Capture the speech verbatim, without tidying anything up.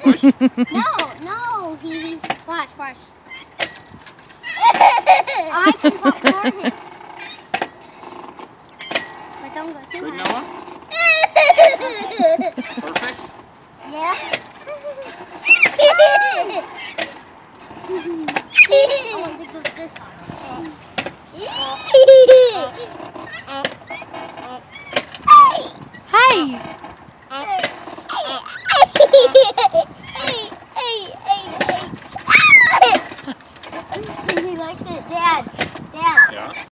Push. No, no, he, watch, watch. I can pop for him. But don't go too Good, high. Noah? Perfect. Yeah. I want to go this high. Hi. He likes it, Dad. Dad. Yeah.